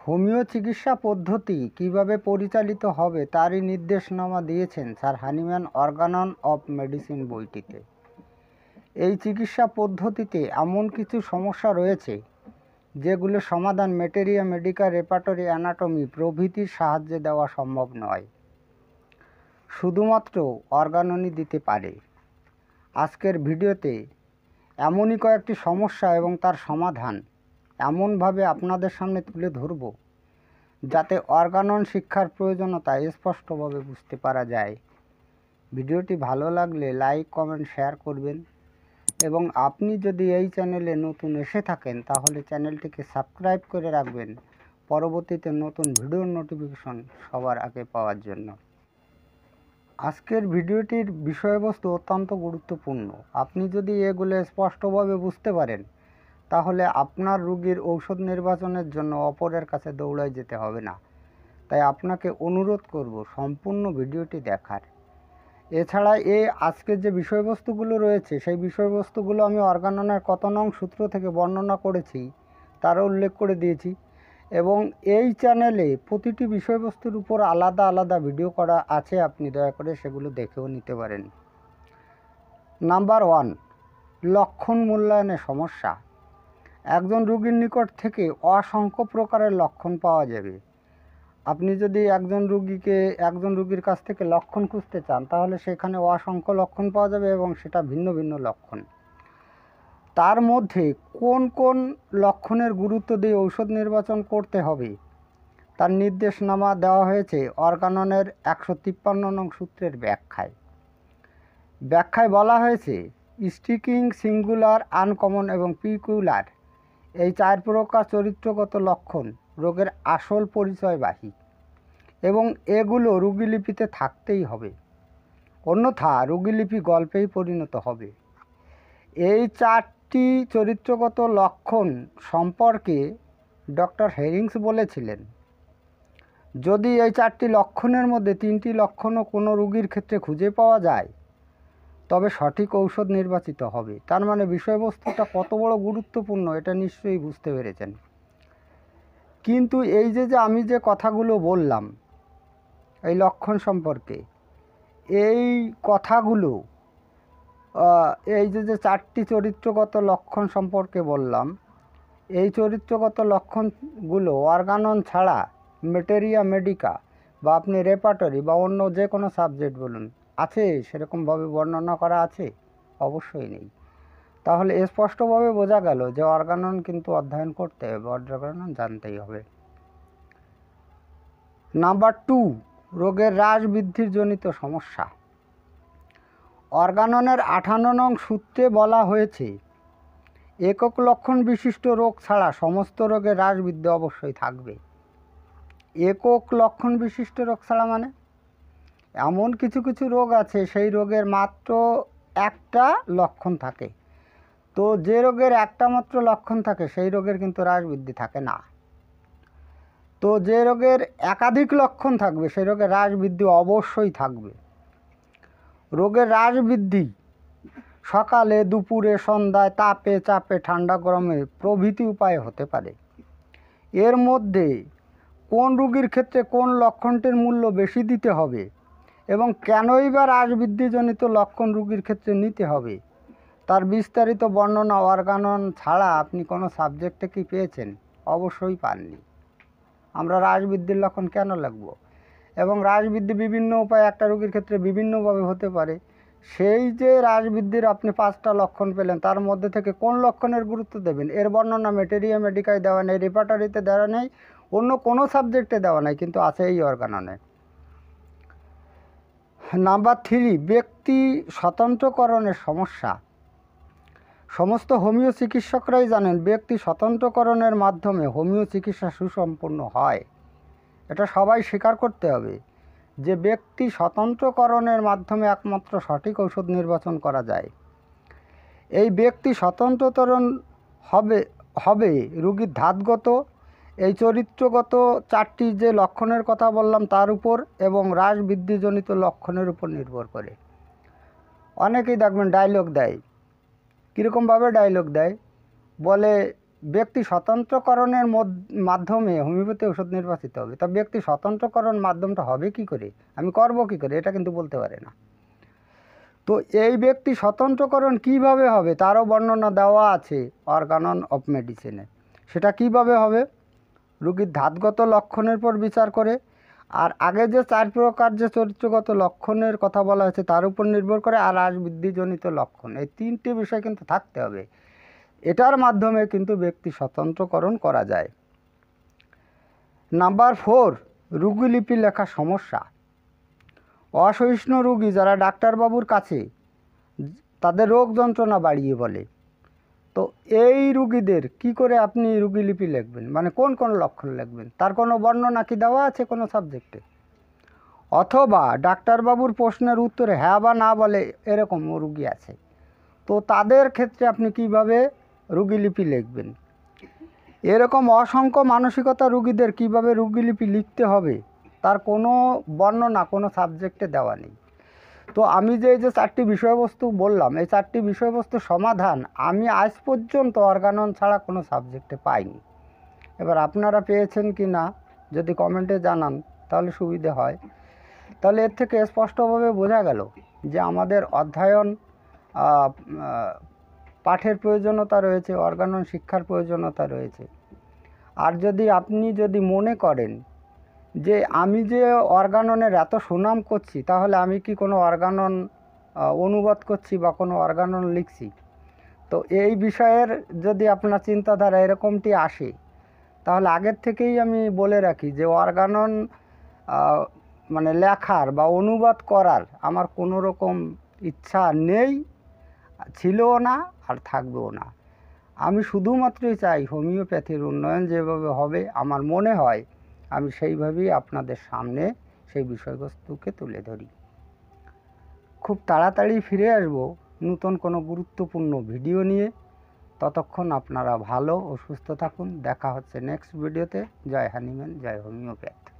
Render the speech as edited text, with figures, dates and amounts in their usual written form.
Homeo চিকিৎসা পদ্ধতি কিভাবে পরিচালিত হবে তারই নির্দেশনামা দিয়েছেন sir Hahnemann Organon of medicine বইটিতে। এই চিকিৎসা পদ্ধতিতে এমন কিছু সমস্যা রয়েছে যেগুলো সমাধান ম্যাটেরিয়া মেডিকা রেপার্টরি অ্যানাটমি প্রভৃতির সাহায্যে দেওয়া সম্ভব নয়, শুধুমাত্র অর্গাননই দিতে পারে। আজকের ভিডিওতে এমনই কয়েকটি সমস্যা এবং তার সমাধান এমনভাবে আপনাদের সামনে তুলে ধরব যাতে অর্গানন শিক্ষার প্রয়োজনীয়তা স্পষ্টভাবে বুঝতে পারা যায়। ভিডিওটি ভালো লাগলে লাইক কমেন্ট শেয়ার করবেন এবং আপনি যদি এই চ্যানেলে নতুন এসে থাকেন তাহলে চ্যানেলটিকে সাবস্ক্রাইব করে রাখবেন পরবর্তীতে নতুন ভিডিওর নোটিফিকেশন সবার আগে পাওয়ার জন্য। আজকের ভিডিওটির বিষয়বস্তু অত্যন্ত গুরুত্বপূর্ণ। আপনি যদি এগুলো স্পষ্টভাবে বুঝতে পারেন তাহলে আপনার রোগীর ঔষধ নির্বাচনের জন্য অপরের কাছে দৌড়ায় যেতে হবে না। তাই আপনাকে অনুরোধ করব সম্পূর্ণ ভিডিওটি দেখার। এছাড়া আজকের যে বিষয়বস্তুগুলো রয়েছে সেই বিষয়বস্তুগুলো আমি অর্গাননের কত নং সূত্র থেকে বর্ণনা করেছি তারও উল্লেখ করে দিয়েছি এবং এই চ্যানেলে প্রতিটি বিষয়বস্তুর উপর আলাদা আলাদা ভিডিও করা আছে, আপনি দয়া করে সেগুলো দেখেও নিতে পারেন। নাম্বার 1, লক্ষণ মূল্যায়নের সমস্যা। একজন রোগীর নিকট থেকে অসংখ্য প্রকারের লক্ষণ পাওয়া যাবে। আপনি যদি একজন রোগীর কাছ থেকে লক্ষণ খুঁজতে চান তাহলে সেখানে অসংখ্য লক্ষণ পাওয়া যাবে এবং সেটা ভিন্ন ভিন্ন লক্ষণ। তার মধ্যে কোন কোন লক্ষণের গুরুত্ব দিয়ে ঔষধ নির্বাচন করতে হবে তার নির্দেশনামা দেওয়া হয়েছে অর্গাননের 153 নং সূত্রের ব্যাখ্যায় বলা হয়েছে স্টিকিং, সিঙ্গুলার, আনকমন এবং পিকুলার এই 4 প্রকার চরিত্রগত লক্ষণ রোগের আসল পরিচয়বাহী এবং এগুলো রোগীলিপিতে থাকতেই হবে, অন্যথা রোগীলিপি গল্পেই পরিণত হবে। এই 4টি চরিত্রগত লক্ষণ সম্পর্কে ডক্টর হেরিংস বলেছিলেন, যদি এই 4টি লক্ষণের মধ্যে 3টি লক্ষণও কোনো রোগীর ক্ষেত্রে খুঁজে পাওয়া যায় তবে সঠিক ঔষধ নির্বাচিত হবে। তার মানে বিষয়বস্তুটা কত বড় গুরুত্বপূর্ণ এটা নিশ্চয়ই বুঝতে পেরেছেন। কিন্তু এই যে আমি যে কথাগুলো বললাম এই লক্ষণ সম্পর্কে, এই কথাগুলো এই যে 4টি চরিত্রগত লক্ষণ সম্পর্কে বললাম, এই চরিত্রগত লক্ষণগুলো অর্গানন ছাড়া ম্যাটেরিয়া মেডিকা বা আপনি রেপার্টরি বা অন্য যে কোনো সাবজেক্ট বলুন আছে সেরকমভাবে বর্ণনা করা আছে? অবশ্যই নেই। তাহলে স্পষ্টভাবে বোঝা গেল যে অর্গানন কিন্তু অধ্যয়ন করতে হবে, অর্গানন জানতেই হবে। নাম্বার 2, রোগের হ্রাস বৃদ্ধির জনিত সমস্যা। অর্গাননের 58 নং সূত্রে বলা হয়েছে একক লক্ষণ বিশিষ্ট রোগ ছাড়া সমস্ত রোগের হ্রাস বৃদ্ধি অবশ্যই থাকবে। একক লক্ষণ বিশিষ্ট রোগ ছাড়া মানে এমন কিছু কিছু রোগ আছে সেই রোগের মাত্র একটা লক্ষণ থাকে, তো যে রোগের একটা মাত্র লক্ষণ থাকে সেই রোগের কিন্তু হ্রাস বৃদ্ধি থাকে না। তো যে রোগের একাধিক লক্ষণ থাকবে সেই রোগের হ্রাস বৃদ্ধি অবশ্যই থাকবে। রোগের হ্রাস বৃদ্ধি সকালে, দুপুরে, সন্ধ্যায়, তাপে, চাপে, ঠান্ডা, গরমে প্রভৃতি উপায়ে হতে পারে। এর মধ্যে কোন রোগীর ক্ষেত্রে কোন লক্ষণটির মূল্য বেশি দিতে হবে এবং কেনই বা হ্রাস বৃদ্ধিজনিত লক্ষণ রোগীর ক্ষেত্রে নিতে হবে তার বিস্তারিত বর্ণনা অর্গানন ছাড়া আপনি কোনো সাবজেক্টে কি পেয়েছেন? অবশ্যই পাননি। আমরা হ্রাস বৃদ্ধির লক্ষণ কেন লিখব এবং হ্রাস বৃদ্ধি বিভিন্ন উপায়ে একটা রোগীর ক্ষেত্রে বিভিন্নভাবে হতে পারে। সেই যে হ্রাস বৃদ্ধির আপনি 5টা লক্ষণ পেলেন তার মধ্যে থেকে কোন লক্ষণের গুরুত্ব দেবেন এর বর্ণনা ম্যাটেরিয়া মেডিকায় দেওয়া নেই, রেপার্টরিতে দেওয়া নেই, অন্য কোনো সাবজেক্টে দেওয়া নেই, কিন্তু আছে এই অর্গাননে। নাম্বার 3, ব্যক্তি স্বতন্ত্রকরণের সমস্যা। সমস্ত হোমিও চিকিৎসকরাই জানেন ব্যক্তি স্বতন্ত্রকরণের মাধ্যমে হোমিও চিকিৎসা সুসম্পন্ন হয়। এটা সবাই স্বীকার করতে হবে যে ব্যক্তি স্বতন্ত্রকরণের মাধ্যমে একমাত্র সঠিক ঔষধ নির্বাচন করা যায়। এই ব্যক্তি স্বতন্ত্রকরণ হবে রোগীর ধাতগত, এই চরিত্রগত 4টি যে লক্ষণের কথা বললাম তার উপর এবং হ্রাস বৃদ্ধিজনিত লক্ষণের উপর নির্ভর করে। অনেকেই দেখবেন ডায়লগ দেয়, কীরকমভাবে ডায়লগ দেয়, বলে ব্যক্তি স্বতন্ত্রকরণের মাধ্যমে হোমিওপ্যাথি ওষুধ নির্বাচিত হবে। তা ব্যক্তি স্বতন্ত্রকরণ মাধ্যমটা হবে কি করে, আমি করব কি করে, এটা কিন্তু বলতে পারে না। তো এই ব্যক্তি স্বতন্ত্রকরণ কিভাবে হবে তারও বর্ণনা দেওয়া আছে অর্গানন অফ মেডিসিনে। সেটা কিভাবে হবে, রোগীর ধাতগত লক্ষণের পর বিচার করে, আর আগে যে 4 প্রকার যে চরিত্রগত লক্ষণের কথা বলা হয়েছে তার উপর নির্ভর করে, আর বৃদ্ধিজনিত লক্ষণ, এই 3টে বিষয় কিন্তু থাকতে হবে। এটার মাধ্যমে কিন্তু ব্যক্তি স্বতন্ত্রকরণ করা যায়। নাম্বার 4, রোগীলিপি লেখার সমস্যা। অসহিষ্ণু রোগী যারা ডাক্তারবাবুর কাছে তাদের রোগ যন্ত্রণা বাড়িয়ে বলে, তো এই রুগীদের কি করে আপনি রোগীলিপি লিখবেন, মানে কোন কোন লক্ষণ লিখবেন, তার কোনো বর্ণনা কি দেওয়া আছে কোনো সাবজেক্টে? অথবা ডাক্তারবাবুর প্রশ্নের উত্তরে হ্যাঁ বা না বলে এরকম রুগী আছে, তো তাদের ক্ষেত্রে আপনি কিভাবে রোগীলিপি লিখবেন? এরকম অসংখ্য মানসিকতা রুগীদের কিভাবে রোগীলিপি লিখতে হবে তার কোনো বর্ণনা কোনো সাবজেক্টে দেওয়া নেই। তো আমি যে 4টি বিষয়বস্তু বললাম, এই 4টি বিষয়বস্তুর সমাধান আমি আজ পর্যন্ত অর্গানন ছাড়া কোনো সাবজেক্টে পাইনি। এবার আপনারা পেয়েছেন কি না যদি কমেন্টে জানান তাহলে সুবিধে হয়। তাহলে এর থেকে স্পষ্টভাবে বোঝা গেল যে আমাদের অধ্যয়ন পাঠের প্রয়োজনীয়তা রয়েছে, অর্গানন শিক্ষার প্রয়োজনীয়তা রয়েছে। আর আপনি যদি মনে করেন যে আমি যে অর্গাননের এত সুনাম করছি তাহলে আমি কি কোনো অর্গানন অনুবাদ করছি বা কোনো অর্গানন লিখছি, তো এই বিষয়ের যদি আপনার চিন্তাধারা এরকমটি আসে তাহলে আগের থেকেই আমি বলে রাখি যে অর্গানন মানে লেখার বা অনুবাদ করার আমার কোনো রকম ইচ্ছা নেই, ছিলও না, আর থাকবেও না। আমি শুধুমাত্রই চাই হোমিওপ্যাথির উন্নয়ন যেভাবে হবে আমার মনে হয় আমি সেইভাবেই আপনাদের সামনে সেই বিষয়বস্তুকে তুলে ধরি। খুব তাড়াতাড়ি ফিরে আসব নতুন কোনো গুরুত্বপূর্ণ ভিডিও নিয়ে। ততক্ষণ আপনারা ভালো ও সুস্থ থাকুন। দেখা হচ্ছে নেক্সট ভিডিওতে। জয় হানিম্যান, জয় হোমিওপ্যাথ।